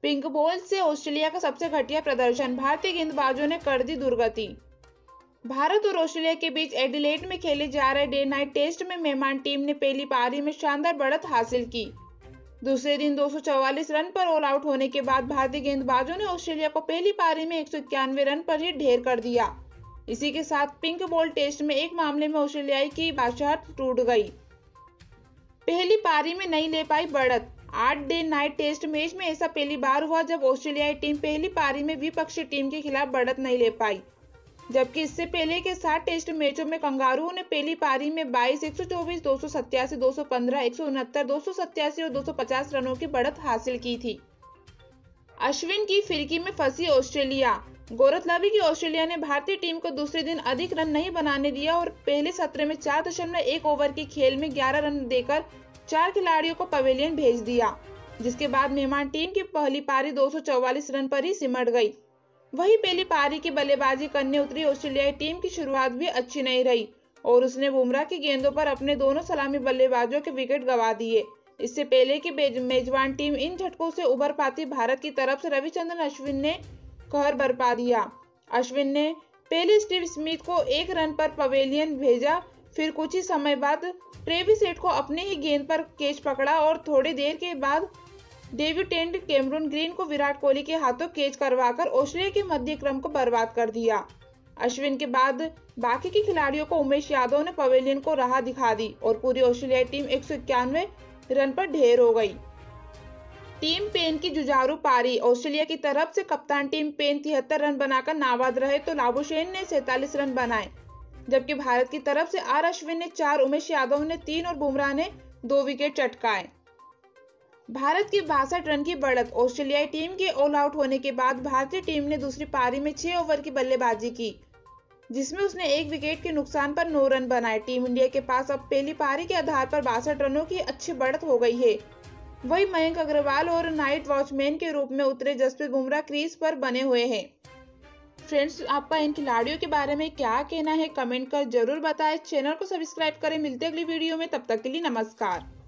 Pink ball से Australia का सबसे घटिया प्रदर्शन, भारतीय गेंदबाजों ने कर दी दुर्गति। भारत और ऑस्ट्रेलिया के बीच एडिलेड में खेले जा रहे डे नाइट टेस्ट में मेहमान टीम ने पहली पारी में शानदार बढ़त हासिल की। दूसरे दिन 244 रन पर ऑल आउट होने के बाद भारतीय गेंदबाजों ने ऑस्ट्रेलिया को पहली पारी में 191 रन पर ही ढेर कर दिया। इसी के साथ पिंक बॉल टेस्ट में एक मामले में ऑस्ट्रेलियाई की बादशाहत टूट गई। पहली पारी में नहीं ले पाई बढ़त। 8 डे नाइट टेस्ट मैच में ऐसा पहली बार हुआ जब ऑस्ट्रेलियाई टीम पहली पारी में विपक्षी टीम के खिलाफ बढ़त नहीं ले पाई, जबकि इससे पहले के 7 टेस्ट मैचों में कंगारुओं ने पहली पारी में 22, 124, 287, 215, 169, 287 और 250 रनों की बढ़त हासिल की थी। अश्विन की फिरकी में फंसी ऑस्ट्रेलिया। गौरतलब है कि ऑस्ट्रेलिया ने भारतीय टीम को दूसरे दिन अधिक रन नहीं बनाने दिया और पहले सत्र में 4.1 ओवर के खेल में 11 रन देकर 4 खिलाड़ियों को पवेलियन भेज दिया, जिसके बाद मेहमान टीम की पहली पारी 244 रन पर ही सिमट गई। वही पहली पारी की बल्लेबाजी करने उतरी ऑस्ट्रेलियाई टीम की शुरुआत भी अच्छी नहीं रही और उसने बुमराह की गेंदों पर अपने दोनों सलामी बल्लेबाजों के विकेट गंवा दिए। इससे पहले कि मेजबान टीम इन झटकों से उबर पाती, भारत की तरफ से रविचंद्रन अश्विन ने कहर बरपा दिया। अश्विन ने पहले स्टीव स्मिथ को 1 रन पर पवेलियन भेजा, फिर कुछ ही समय बाद ट्रेविस हेड को अपने ही गेंद पर कैच पकड़ा और थोड़ी देर के बाद डेविड टेंट कैमरून ग्रीन को विराट कोहली के हाथों कैच करवाकर ऑस्ट्रेलिया के मध्य क्रम को बर्बाद कर दिया। अश्विन के बाद बाकी के खिलाड़ियों को उमेश यादव ने पवेलियन को राह दिखा दी और पूरी ऑस्ट्रेलियाई टीम 191 रन पर ढेर हो गई। टीम पेन की जुझारू पारी। ऑस्ट्रेलिया की तरफ से कप्तान टीम पेन 73 रन बनाकर नाबाद रहे तो लाबुशेन ने 47 रन बनाए, जबकि भारत की तरफ से आर अश्विन ने 4, उमेश यादव ने 3 और बुमराह ने 2 विकेट चटकाए। भारत की 62 रन की बढ़त। ऑस्ट्रेलियाई टीम के ऑल आउट होने के बाद भारतीय टीम ने दूसरी पारी में 6 ओवर की बल्लेबाजी की, जिसमें उसने 1 विकेट के नुकसान पर 9 रन बनाए। टीम इंडिया के पास अब पहली पारी के आधार पर 62 रनों की अच्छी बढ़त हो गई है। वही मयंक अग्रवाल और नाइट वॉचमैन के रूप में उतरे जसप्रीत बुमराह क्रीज पर बने हुए हैं। फ्रेंड्स, आपका इन खिलाड़ियों के बारे में क्या कहना है, कमेंट कर जरूर बताएं। चैनल को सब्सक्राइब करें। मिलते अगली वीडियो में, तब तक के लिए नमस्कार।